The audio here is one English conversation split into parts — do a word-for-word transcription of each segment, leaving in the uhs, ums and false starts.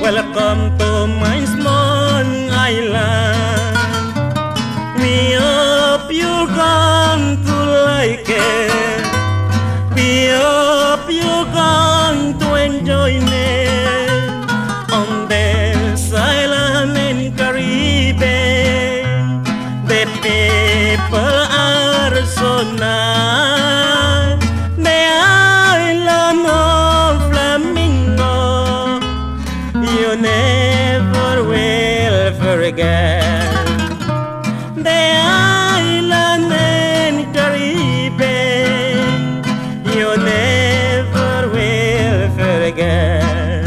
Welcome to my small island. We hope you're going to like it. We hope you're going to enjoy it on this island in Caribbean. The people are so nice. The island of Flamingo, you never will forget. The island in Caribbean, you never will forget.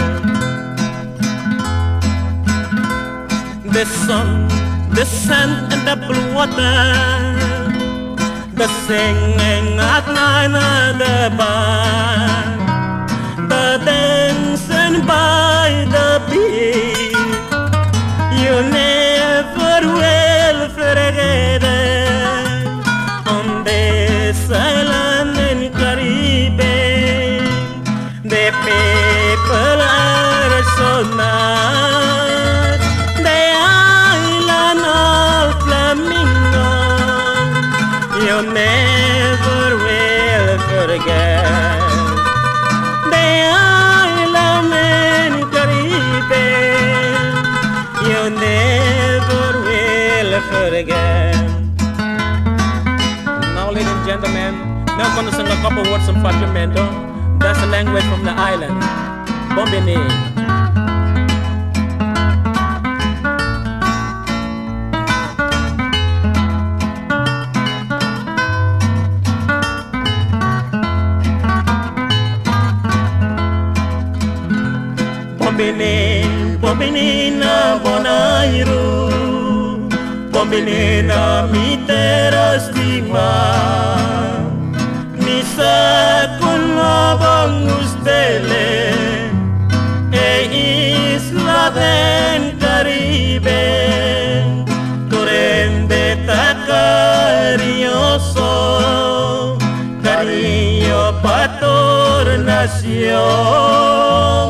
The sun, the sand and the blue water, the singing at night at the bar, the dancing by the beach, you never will forget it. On this island in Caribbean, the people are so nice. The island of Flamingo, you never will forget. The island in Caribbean, you never will forget. Now, ladies and gentlemen, now I'm going to sing a couple words of Fagramento. That's the language from the island. Bombini. Bombini, bombini na bonairo, bombini na mitera stigma, misa con la bangustele, e isla del Caribe, corrente tacarioso, cariño pa tornación.